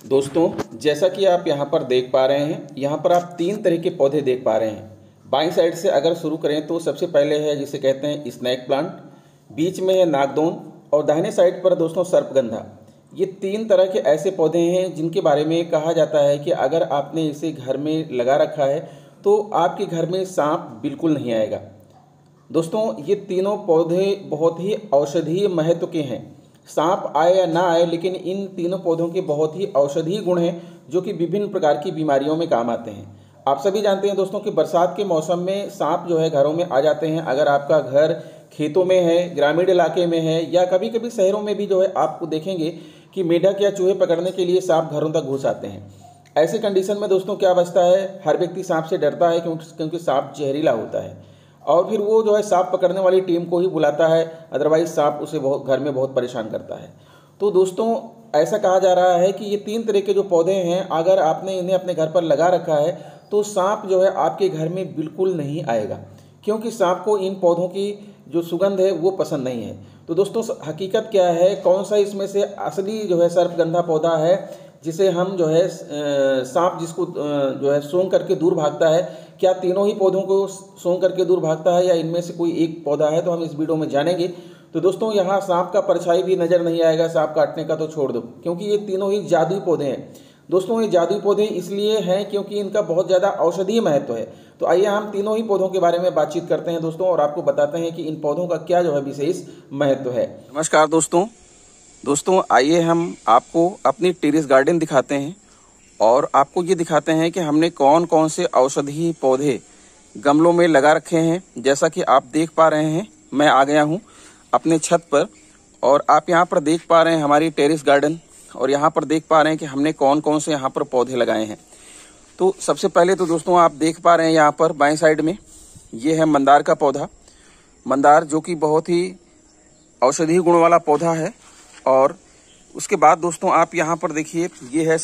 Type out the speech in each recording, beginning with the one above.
दोस्तों, जैसा कि आप यहाँ पर देख पा रहे हैं, यहाँ पर आप 3 तरह के पौधे देख पा रहे हैं। बाईं साइड से अगर शुरू करें तो सबसे पहले है जिसे कहते हैं स्नैक प्लांट, बीच में है नागदोन और दाहिने साइड पर दोस्तों सर्पगंधा। ये 3 तरह के ऐसे पौधे हैं जिनके बारे में कहा जाता है कि अगर आपने इसे घर में लगा रखा है तो आपके घर में सांप बिल्कुल नहीं आएगा। दोस्तों, ये तीनों पौधे बहुत ही औषधीय महत्व के हैं। सांप आए या ना आए, लेकिन इन तीनों पौधों के बहुत ही औषधीय गुण हैं जो कि विभिन्न प्रकार की बीमारियों में काम आते हैं। आप सभी जानते हैं दोस्तों कि बरसात के मौसम में सांप जो है घरों में आ जाते हैं। अगर आपका घर खेतों में है, ग्रामीण इलाके में है या कभी कभी शहरों में भी जो है आपको देखेंगे कि मेढक या चूहे पकड़ने के लिए सांप घरों तक घुस आते हैं। ऐसे कंडीशन में दोस्तों क्या बचता है, हर व्यक्ति सांप से डरता है क्योंकि सांप जहरीला होता है और फिर वो जो है सांप पकड़ने वाली टीम को ही बुलाता है, अदरवाइज सांप उसे घर में बहुत परेशान करता है। तो दोस्तों, ऐसा कहा जा रहा है कि ये 3 तरह के जो पौधे हैं, अगर आपने इन्हें अपने घर पर लगा रखा है तो सांप जो है आपके घर में बिल्कुल नहीं आएगा, क्योंकि सांप को इन पौधों की जो सुगंध है वो पसंद नहीं है। तो दोस्तों, हकीकत क्या है, कौन सा इसमें से असली जो है सर्पगंधा पौधा है जिसे हम जो है सांप जिसको जो है सूंघ करके दूर भागता है, क्या तीनों ही पौधों को सूंघ करके दूर भागता है या इनमें से कोई एक पौधा है, तो हम इस वीडियो में जानेंगे। तो दोस्तों, यहाँ सांप का परछाई भी नजर नहीं आएगा, सांप काटने का तो छोड़ दो, क्योंकि ये तीनों ही जादुई पौधे हैं। दोस्तों, ये जादुई पौधे इसलिए हैं क्योंकि इनका बहुत ज़्यादा औषधीय महत्व है। तो आइए हम तीनों ही पौधों के बारे में बातचीत करते हैं दोस्तों, और आपको बताते हैं कि इन पौधों का क्या जो है विशेष महत्व है। नमस्कार दोस्तों, आइए हम आपको अपनी टेरेस गार्डन दिखाते हैं और आपको ये दिखाते हैं कि हमने कौन कौन से औषधीय पौधे गमलों में लगा रखे हैं। जैसा कि आप देख पा रहे हैं, मैं आ गया हूँ अपने छत पर और आप यहाँ पर देख पा रहे हैं हमारी टेरेस गार्डन, और यहाँ पर देख पा रहे हैं कि हमने कौन कौन से यहाँ पर पौधे लगाए हैं। तो सबसे पहले तो दोस्तों आप देख पा रहे हैं यहाँ पर बाएं साइड में ये है मंदार का पौधा। मंदार जो कि बहुत ही औषधीय गुण वाला पौधा है। और उसके बाद दोस्तों आप यहाँ पर देखिए, ये है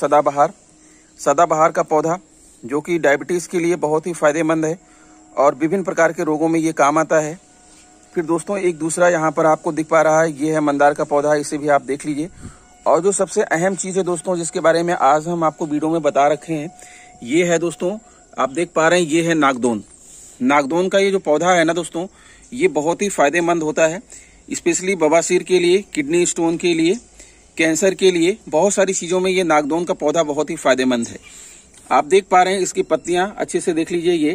सदाबहार का पौधा जो कि डायबिटीज़ के लिए बहुत ही फायदेमंद है और विभिन्न प्रकार के रोगों में ये काम आता है। फिर दोस्तों एक दूसरा यहाँ पर आपको दिख पा रहा है, ये है मंदार का पौधा, इसे भी आप देख लीजिए। और जो सबसे अहम चीज़ है दोस्तों जिसके बारे में आज हम आपको वीडियो में बता रखे हैं, ये है दोस्तों, आप देख पा रहे हैं, ये है नागदोन। नागदोन का ये जो पौधा है ना दोस्तों, ये बहुत ही फायदेमंद होता है, स्पेशली बवासीर के लिए, किडनी स्टोन के लिए, कैंसर के लिए, बहुत सारी चीज़ों में ये नागदोन का पौधा बहुत ही फायदेमंद है। आप देख पा रहे हैं इसकी पत्तियां, अच्छे से देख लीजिए, ये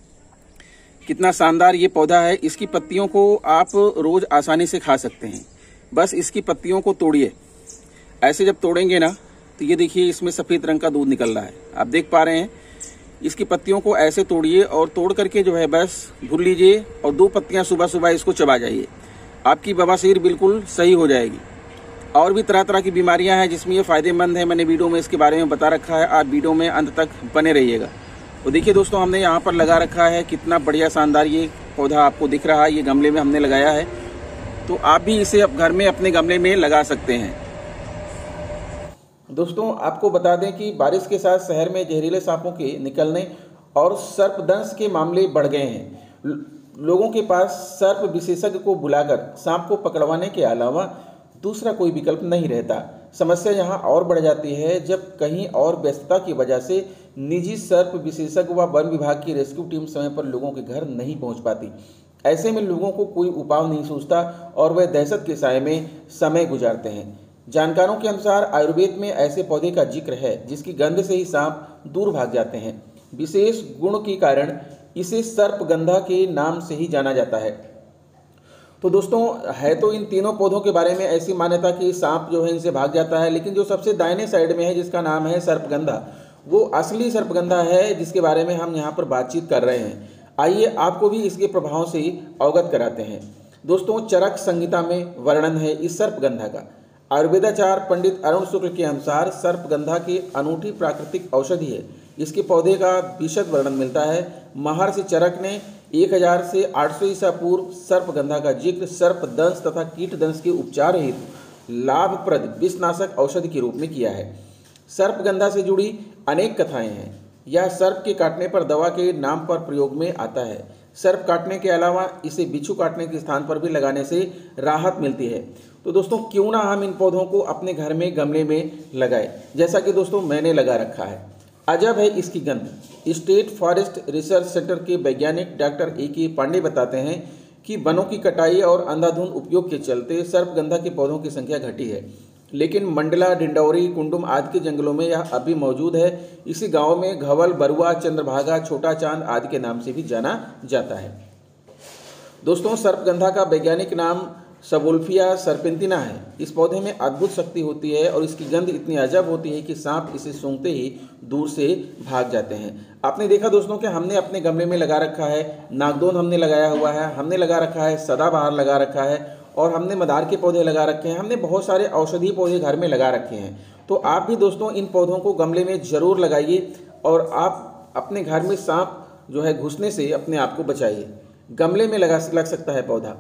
कितना शानदार ये पौधा है। इसकी पत्तियों को आप रोज आसानी से खा सकते हैं। बस इसकी पत्तियों को तोड़िए, ऐसे जब तोड़ेंगे ना तो ये देखिए इसमें सफेद रंग का दूध निकल रहा है, आप देख पा रहे हैं। इसकी पत्तियों को ऐसे तोड़िए और तोड़ करके जो है बस भून लीजिए और 2 पत्तियां सुबह सुबह इसको चबा जाइए, आपकी बवासीर बिल्कुल सही हो जाएगी। और भी तरह तरह की बीमारियां हैं जिसमें ये फायदेमंद है, मैंने वीडियो में इसके बारे में बता रखा है, आप वीडियो में अंत तक बने रहिएगा। तो देखिए दोस्तों, हमने यहाँ पर लगा रखा है, कितना बढ़िया शानदार ये पौधा आपको दिख रहा है, ये गमले में हमने लगाया है। तो आप भी इसे अब घर में अपने गमले में लगा सकते हैं। दोस्तों, आपको बता दें कि बारिश के साथ शहर में जहरीले सांपों के निकलने और सर्पदंश के मामले बढ़ गए हैं। लोगों के पास सर्प विशेषज्ञ को बुलाकर सांप को पकड़वाने के अलावा दूसरा कोई विकल्प नहीं रहता। समस्या यहाँ और बढ़ जाती है जब कहीं और व्यस्तता की वजह से निजी सर्प विशेषज्ञ व वन विभाग की रेस्क्यू टीम समय पर लोगों के घर नहीं पहुँच पाती। ऐसे में लोगों को कोई उपाय नहीं सूझता और वह दहशत के साए में समय गुजारते हैं। जानकारों के अनुसार आयुर्वेद में ऐसे पौधे का जिक्र है जिसकी गंध से ही सांप दूर भाग जाते हैं। विशेष गुण के कारण इसे सर्पगंधा के नाम से ही जाना जाता है। तो दोस्तों, है तो इन तीनों पौधों के बारे में ऐसी मान्यता कि सांप जो है इनसे भाग जाता है, लेकिन जो सबसे दाहिने साइड में है जिसका नाम है सर्पगंधा, वो असली सर्पगंधा है जिसके बारे में हम यहाँ पर बातचीत कर रहे हैं। आइए आपको भी इसके प्रभाव से अवगत कराते हैं। दोस्तों, चरक संहिता में वर्णन है इस सर्पगंधा का। आयुर्वेदाचार्य पंडित अरुण शुक्ल के अनुसार सर्पगंधा की अनूठी प्राकृतिक औषधि है। इसके पौधे का विशद वर्णन मिलता है। महर्षि चरक ने 1000 से 800 ईसा पूर्व सर्पगंधा का जिक्र सर्पदंश तथा कीटदंश के उपचार हेतु लाभप्रद विषनाशक औषधि के रूप में किया है। सर्पगंधा से जुड़ी अनेक कथाएं हैं। यह सर्प के काटने पर दवा के नाम पर प्रयोग में आता है। सर्प काटने के अलावा इसे बिच्छू काटने के स्थान पर भी लगाने से राहत मिलती है। तो दोस्तों क्यों ना हम इन पौधों को अपने घर में गमले में लगाएं, जैसा कि दोस्तों मैंने लगा रखा है। अजब है इसकी गंध। स्टेट फॉरेस्ट रिसर्च सेंटर के वैज्ञानिक डॉक्टर A.K. पांडे बताते हैं कि वनों की कटाई और अंधाधुंध उपयोग के चलते सर्पगंधा के पौधों की संख्या घटी है, लेकिन मंडला, डिंडौरी, कुंडुम आदि के जंगलों में यह अभी मौजूद है। इसी गांव में घवल, बरुआ, चंद्रभागा, छोटा चांद आदि के नाम से भी जाना जाता है। दोस्तों सर्पगंधा का वैज्ञानिक नाम सबोल्फिया सर्पेंटिना है। इस पौधे में अद्भुत शक्ति होती है और इसकी गंध इतनी अजब होती है कि सांप इसे सूंघते ही दूर से भाग जाते हैं। आपने देखा दोस्तों कि हमने अपने गमले में लगा रखा है नागदोन, हमने लगाया हुआ है, हमने लगा रखा है सदाबहार लगा रखा है, और हमने मदार के पौधे लगा रखे हैं, हमने बहुत सारे औषधीय पौधे घर में लगा रखे हैं। तो आप भी दोस्तों इन पौधों को गमले में ज़रूर लगाइए और आप अपने घर में सांप जो है घुसने से अपने आप को बचाइए। गमले में लग सकता है पौधा।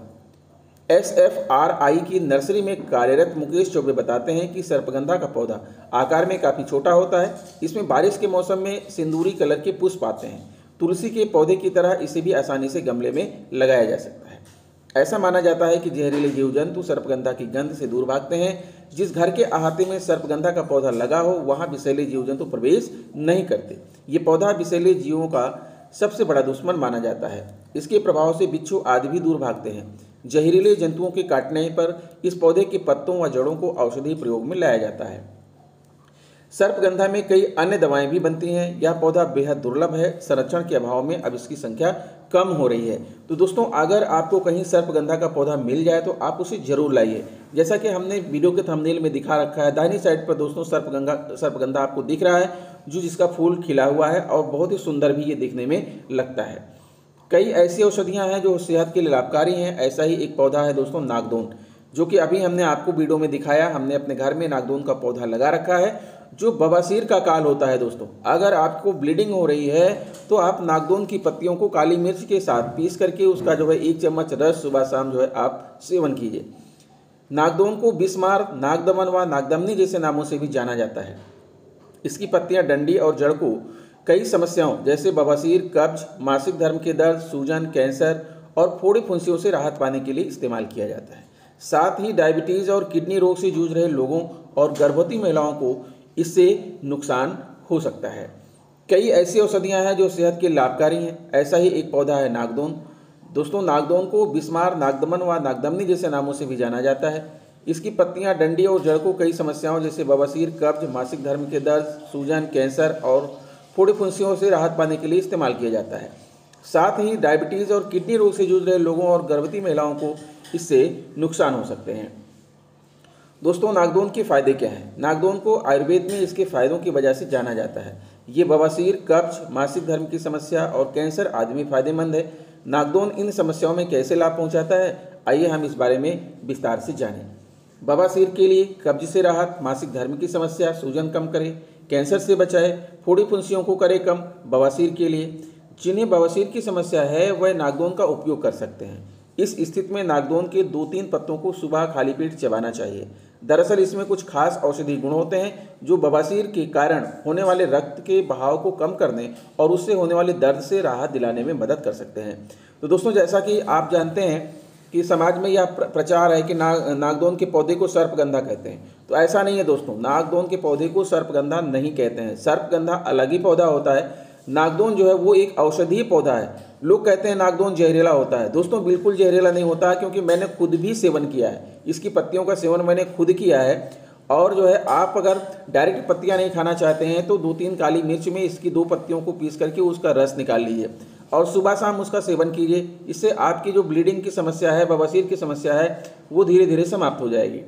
SFRI की नर्सरी में कार्यरत मुकेश चौबे बताते हैं कि सर्पगंधा का पौधा आकार में काफ़ी छोटा होता है। इसमें बारिश के मौसम में सिंदूरी कलर के पुष्प आते हैं। तुलसी के पौधे की तरह इसे भी आसानी से गमले में लगाया जा सकता है। ऐसा माना जाता है कि जहरीले जीव जंतु सर्पगंधा की गंध से दूर भागते हैं। जिस घर के अहाते में सर्पगंधा का पौधा लगा हो वहाँ विषैले जीव जंतु प्रवेश नहीं करते। ये पौधा विषैले जीवों का सबसे बड़ा दुश्मन माना जाता है। इसके प्रभाव से बिच्छू आदि भी दूर भागते हैं। जहरीले जंतुओं के काटने पर इस पौधे के पत्तों व जड़ों को औषधीय प्रयोग में लाया जाता है। सर्पगंधा में कई अन्य दवाएं भी बनती हैं। यह पौधा बेहद दुर्लभ है। संरक्षण के अभाव में अब इसकी संख्या कम हो रही है। तो दोस्तों अगर आपको कहीं सर्पगंधा का पौधा मिल जाए तो आप उसे जरूर लाइए। जैसा कि हमने वीडियो के थंबनेल में दिखा रखा है, दाहिनी साइड पर दोस्तों सर्पगंधा आपको दिख रहा है, जो जिसका फूल खिला हुआ है और बहुत ही सुंदर भी ये दिखने में लगता है। कई ऐसी औषधियाँ हैं जो सेहत के लिए लाभकारी हैं। ऐसा ही एक पौधा है दोस्तों नागदोन, जो कि अभी हमने आपको वीडियो में दिखाया। हमने अपने घर में नागदोन का पौधा लगा रखा है। जो बवासीर का काल होता है दोस्तों, अगर आपको ब्लीडिंग हो रही है तो आप नागदोन की पत्तियों को काली मिर्च के साथ पीस करके उसका जो है 1 चम्मच रस सुबह शाम जो है आप सेवन कीजिए। नागदोन को बिस्मार, नागदमन व नागदमनी जैसे नामों से भी जाना जाता है। इसकी पत्तियां, डंडी और जड़ को कई समस्याओं जैसे बवासीर, कब्ज, मासिक धर्म के दर्द, सूजन, कैंसर और फोड़ी फुंसियों से राहत पाने के लिए इस्तेमाल किया जाता है। साथ ही डायबिटीज़ और किडनी रोग से जूझ रहे लोगों और गर्भवती महिलाओं को इससे नुकसान हो सकता है। कई ऐसी औषधियाँ हैं जो सेहत के लाभकारी हैं। ऐसा ही एक पौधा है नागदोन। दोस्तों नागदोन को बिस्मार, नागदमन व नागदमनी जैसे नामों से भी जाना जाता है। इसकी पत्तियां, डंडी और जड़ को कई समस्याओं जैसे बवासीर, कब्ज, मासिक धर्म के दर्द, सूजन, कैंसर और फोड़ी फुंसियों से राहत पाने के लिए इस्तेमाल किया जाता है। साथ ही डायबिटीज़ और किडनी रोग से जूझ रहे लोगों और गर्भवती महिलाओं को इससे नुकसान हो सकते हैं। दोस्तों नागदोन के फ़ायदे क्या हैं? नागदोन को आयुर्वेद में इसके फ़ायदों की वजह से जाना जाता है। ये बवासीर, कब्ज, मासिक धर्म की समस्या और कैंसर आदि में फ़ायदेमंद है। नागदोन इन समस्याओं में कैसे लाभ पहुंचाता है, आइए हम इस बारे में विस्तार से जानें। बवासीर के लिए कब्ज से राहत, मासिक धर्म की समस्या, सूजन कम करे, कैंसर से बचाए, फोड़ी फुंसियों को करे कम। बवासीर के लिए जिन्हें बवासीर की समस्या है वह नागदोन का उपयोग कर सकते हैं। इस स्थिति में नागदोन के 2-3 पत्तों को सुबह खाली पेट चबाना चाहिए। दरअसल इसमें कुछ खास औषधीय गुण होते हैं जो बवासीर के कारण होने वाले रक्त के बहाव को कम करने और उससे होने वाले दर्द से राहत दिलाने में मदद कर सकते हैं। तो दोस्तों जैसा कि आप जानते हैं कि समाज में यह प्रचार है कि नागदोन के पौधे को सर्पगंधा कहते हैं, तो ऐसा नहीं है दोस्तों। नागदोन के पौधे को सर्पगंधा नहीं कहते हैं। सर्पगंधा अलग ही पौधा होता है। नागदोन जो है वो एक औषधीय पौधा है। लोग कहते हैं नागदोन जहरीला होता है। दोस्तों बिल्कुल जहरीला नहीं होता है, क्योंकि मैंने खुद भी सेवन किया है। इसकी पत्तियों का सेवन मैंने खुद किया है। और जो है आप अगर डायरेक्ट पत्तियां नहीं खाना चाहते हैं तो 2-3 काली मिर्च में इसकी 2 पत्तियों को पीस करके उसका रस निकाल लीजिए और सुबह शाम उसका सेवन कीजिए। इससे आपकी जो ब्लीडिंग की समस्या है, बवासीर की समस्या है, वो धीरे धीरे समाप्त हो जाएगी।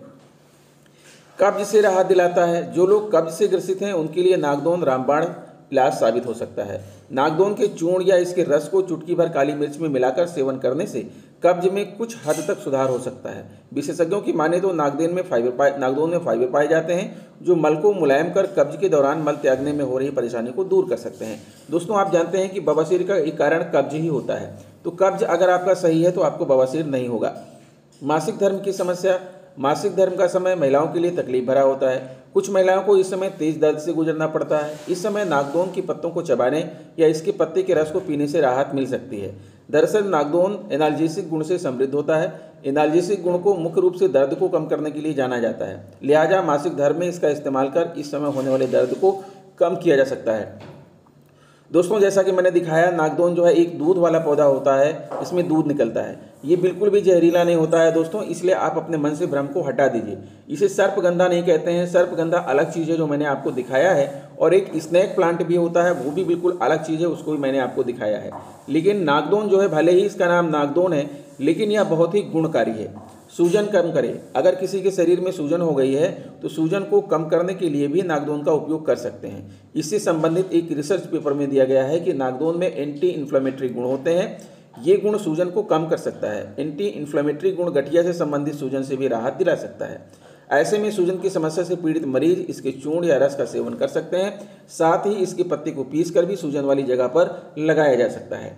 कब्ज से राहत दिलाता है। जो लोग कब्ज से ग्रसित हैं उनके लिए नागदोन रामबाण इलाज साबित हो सकता है। नागदोन के चूर्ण या इसके रस को चुटकी भर काली मिर्च में मिलाकर सेवन करने से कब्ज में कुछ हद तक सुधार हो सकता है। विशेषज्ञों की माने तो नागदोन में फाइबर पाए जाते हैं जो मल को मुलायम कर कब्ज के दौरान मल त्यागने में हो रही परेशानी को दूर कर सकते हैं। दोस्तों आप जानते हैं कि बवासीर का एक कारण कब्ज ही होता है, तो कब्ज अगर आपका सही है तो आपको बवासीर नहीं होगा। मासिक धर्म की समस्या। मासिक धर्म का समय महिलाओं के लिए तकलीफ भरा होता है। कुछ महिलाओं को इस समय तेज दर्द से गुजरना पड़ता है। इस समय नागदोन की पत्तों को चबाने या इसके पत्ते के रस को पीने से राहत मिल सकती है। दरअसल नागदोन एनाल्जेसिक गुण से समृद्ध होता है। एनाल्जेसिक गुण को मुख्य रूप से दर्द को कम करने के लिए जाना जाता है, लिहाजा मासिक धर्म में इसका इस्तेमाल कर इस समय होने वाले दर्द को कम किया जा सकता है। दोस्तों जैसा कि मैंने दिखाया, नागदोन जो है एक दूध वाला पौधा होता है, इसमें दूध निकलता है। ये बिल्कुल भी जहरीला नहीं होता है दोस्तों, इसलिए आप अपने मन से भ्रम को हटा दीजिए। इसे सर्पगंधा नहीं कहते हैं, सर्पगंधा अलग चीज़ है जो मैंने आपको दिखाया है, और एक स्नेक प्लांट भी होता है, वो भी बिल्कुल अलग चीज़ है, उसको भी मैंने आपको दिखाया है। लेकिन नागदोन जो है, भले ही इसका नाम नागदोन है, लेकिन यह बहुत ही गुणकारी है। सूजन कम करे, अगर किसी के शरीर में सूजन हो गई है तो सूजन को कम करने के लिए भी नागदोन का उपयोग कर सकते हैं। इससे संबंधित एक रिसर्च पेपर में दिया गया है कि नागदोन में एंटी इन्फ्लेमेटरी गुण होते हैं। ये गुण सूजन को कम कर सकता है। एंटी इन्फ्लेमेटरी गुण गठिया से संबंधित सूजन से भी राहत दिला सकता है। ऐसे में सूजन की समस्या से पीड़ित मरीज इसके चूर्ण या रस का सेवन कर सकते हैं। साथ ही इसके पत्ते को पीस कर भी सूजन वाली जगह पर लगाया जा सकता है।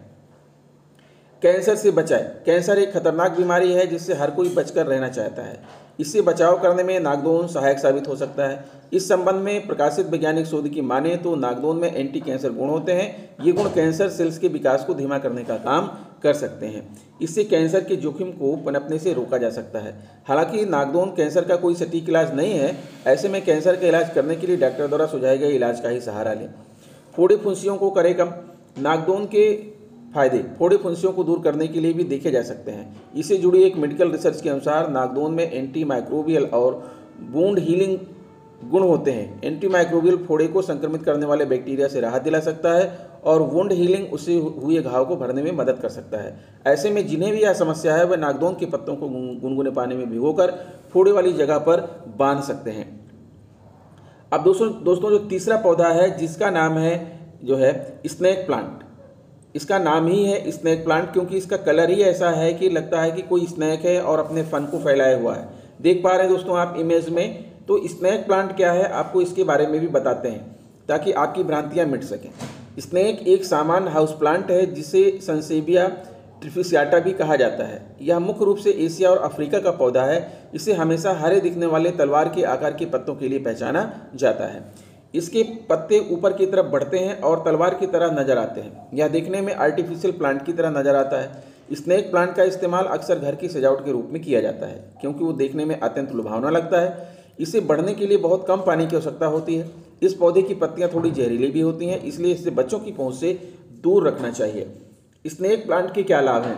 कैंसर से बचाए। कैंसर एक खतरनाक बीमारी है जिससे हर कोई बचकर रहना चाहता है। इससे बचाव करने में नागदोन सहायक साबित हो सकता है। इस संबंध में प्रकाशित वैज्ञानिक शोध की माने तो नागदोन में एंटी कैंसर गुण होते हैं। ये गुण कैंसर सेल्स के विकास को धीमा करने का काम कर सकते हैं। इससे कैंसर के जोखिम को पनपने से रोका जा सकता है। हालांकि नागदोन कैंसर का कोई सटीक इलाज नहीं है। ऐसे में कैंसर का इलाज करने के लिए डॉक्टर द्वारा सुझाए गए इलाज का ही सहारा लें। फोड़े फुंसियों को करे कम। नागदोन के फायदे फोड़े फुंसियों को दूर करने के लिए भी देखे जा सकते हैं। इससे जुड़ी एक मेडिकल रिसर्च के अनुसार नागदोन में एंटी माइक्रोबियल और वुंड हीलिंग गुण होते हैं। एंटी माइक्रोबियल फोड़े को संक्रमित करने वाले बैक्टीरिया से राहत दिला सकता है और वुंड हीलिंग उससे हुए घाव को भरने में मदद कर सकता है। ऐसे में जिन्हें भी यह समस्या है वह नागदोन के पत्तों को गुनगुने पानी में भिगोकर फोड़े वाली जगह पर बांध सकते हैं। अब दोस्तों जो तीसरा पौधा है जिसका नाम है जो है स्नेक प्लांट। इसका नाम ही है स्नेक प्लांट क्योंकि इसका कलर ही ऐसा है कि लगता है कि कोई स्नेक है और अपने फन को फैलाया हुआ है। देख पा रहे हैं दोस्तों आप इमेज में। तो स्नेक प्लांट क्या है आपको इसके बारे में भी बताते हैं ताकि आपकी भ्रांतियां मिट सकें। स्नेक एक सामान्य हाउस प्लांट है जिसे सनसेबिया ट्रिफिसियाटा भी कहा जाता है। यह मुख्य रूप से एशिया और अफ्रीका का पौधा है। इसे हमेशा हरे दिखने वाले तलवार के आकार के पत्तों के लिए पहचाना जाता है। इसके पत्ते ऊपर की तरफ बढ़ते हैं और तलवार की तरह नजर आते हैं। यह देखने में आर्टिफिशियल प्लांट की तरह नजर आता है। स्नेक प्लांट का इस्तेमाल अक्सर घर की सजावट के रूप में किया जाता है क्योंकि वो देखने में अत्यंत लुभावना लगता है। इसे बढ़ने के लिए बहुत कम पानी की आवश्यकता होती है। इस पौधे की पत्तियां थोड़ी जहरीली भी होती हैं, इसलिए इसे बच्चों की पहुंच से दूर रखना चाहिए। स्नेक प्लांट के क्या लाभ हैं?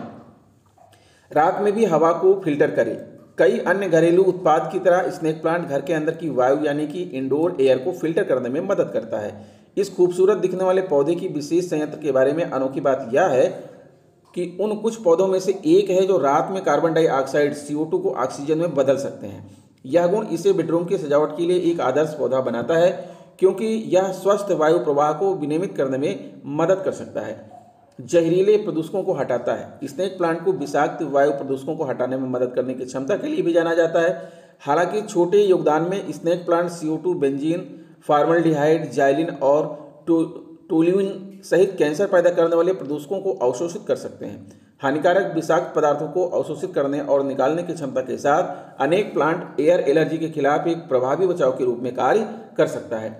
रात में भी हवा को फिल्टर करे। कई अन्य घरेलू उत्पाद की तरह स्नेक प्लांट घर के अंदर की वायु यानी कि इंडोर एयर को फिल्टर करने में मदद करता है। इस खूबसूरत दिखने वाले पौधे की विशेष संयंत्र के बारे में अनोखी बात यह है कि उन कुछ पौधों में से एक है जो रात में कार्बन डाइऑक्साइड CO2 को ऑक्सीजन में बदल सकते हैं। यह गुण इसे बेडरूम की सजावट के लिए एक आदर्श पौधा बनाता है क्योंकि यह स्वस्थ वायु प्रवाह को विनियमित करने में मदद कर सकता है। जहरीले प्रदूषकों को हटाता है। स्नेक प्लांट को विषाक्त वायु प्रदूषकों को हटाने में मदद करने की क्षमता के लिए भी जाना जाता है। हालांकि छोटे योगदान में snake plant CO2, benzene, formaldehyde, xylene और टोल्यूइन सहित कैंसर पैदा करने वाले प्रदूषकों को अवशोषित कर सकते हैं। हानिकारक विषाक्त पदार्थों को अवशोषित करने और निकालने की क्षमता के साथ अनेक प्लांट एयर एलर्जी के खिलाफ एक प्रभावी बचाव के रूप में कार्य कर सकता है।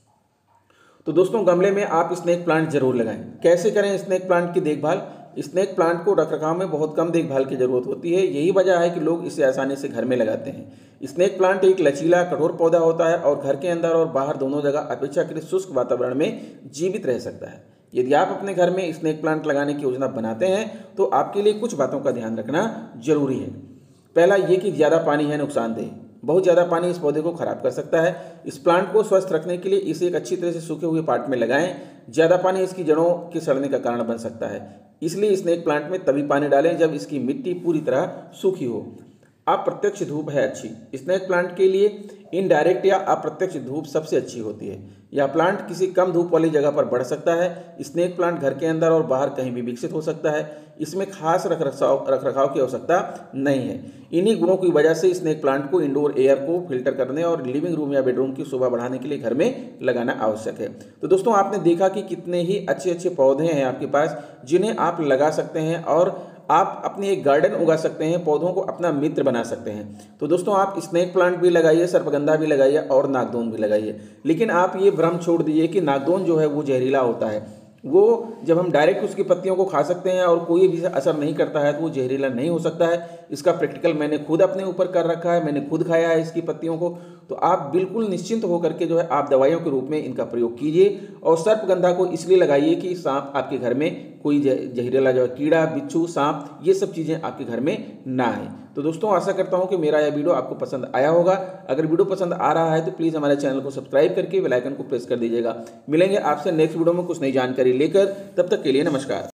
तो दोस्तों गमले में आप स्नेक प्लांट जरूर लगाएं। कैसे करें स्नेक प्लांट की देखभाल? स्नेक प्लांट को रखरखाव में बहुत कम देखभाल की जरूरत होती है। यही वजह है कि लोग इसे आसानी से घर में लगाते हैं। स्नेक प्लांट एक लचीला कठोर पौधा होता है और घर के अंदर और बाहर दोनों जगह अपेक्षाकृत शुष्क वातावरण में जीवित रह सकता है। यदि आप अपने घर में स्नेक प्लांट लगाने की योजना बनाते हैं तो आपके लिए कुछ बातों का ध्यान रखना जरूरी है। पहला ये कि ज़्यादा पानी है नुकसानदेह। बहुत ज़्यादा पानी इस पौधे को खराब कर सकता है। इस प्लांट को स्वस्थ रखने के लिए इसे एक अच्छी तरह से सूखे हुए पाट में लगाएं। ज़्यादा पानी इसकी जड़ों के सड़ने का कारण बन सकता है, इसलिए स्नेक प्लांट में तभी पानी डालें जब इसकी मिट्टी पूरी तरह सूखी हो। अप्रत्यक्ष धूप है अच्छी। स्नेक प्लांट के लिए इनडायरेक्ट या अप्रत्यक्ष धूप सबसे अच्छी होती है। यह प्लांट किसी कम धूप वाली जगह पर बढ़ सकता है। स्नेक प्लांट घर के अंदर और बाहर कहीं भी विकसित हो सकता है। इसमें खास रखरखाव की आवश्यकता नहीं है। इन्हीं गुणों की वजह से स्नेक प्लांट को इंडोर एयर को फिल्टर करने और लिविंग रूम या बेडरूम की शोभा बढ़ाने के लिए घर में लगाना आवश्यक है। तो दोस्तों आपने देखा कि कितने ही अच्छे अच्छे पौधे हैं आपके पास जिन्हें आप लगा सकते हैं और आप अपनी एक गार्डन उगा सकते हैं, पौधों को अपना मित्र बना सकते हैं। तो दोस्तों आप स्नेक प्लांट भी लगाइए, सर्पगंधा भी लगाइए और नागदोन भी लगाइए। लेकिन आप ये भ्रम छोड़ दीजिए कि नागदोन जो है वो जहरीला होता है। वो जब हम डायरेक्ट उसकी पत्तियों को खा सकते हैं और कोई भी असर नहीं करता है तो वो जहरीला नहीं हो सकता है। इसका प्रैक्टिकल मैंने खुद अपने ऊपर कर रखा है, मैंने खुद खाया है इसकी पत्तियों को। तो आप बिल्कुल निश्चिंत होकर के जो है आप दवाइयों के रूप में इनका प्रयोग कीजिए। और सर्पगंधा को इसलिए लगाइए कि सांप आपके घर में कोई जहरीला जो है कीड़ा, बिच्छू, सांप, ये सब चीज़ें आपके घर में ना आए। तो दोस्तों आशा करता हूँ कि मेरा यह वीडियो आपको पसंद आया होगा। अगर वीडियो पसंद आ रहा है तो प्लीज़ हमारे चैनल को सब्सक्राइब करके बेल आइकन को प्रेस कर दीजिएगा। मिलेंगे आपसे नेक्स्ट वीडियो में कुछ नई जानकारी लेकर, तब तक के लिए नमस्कार।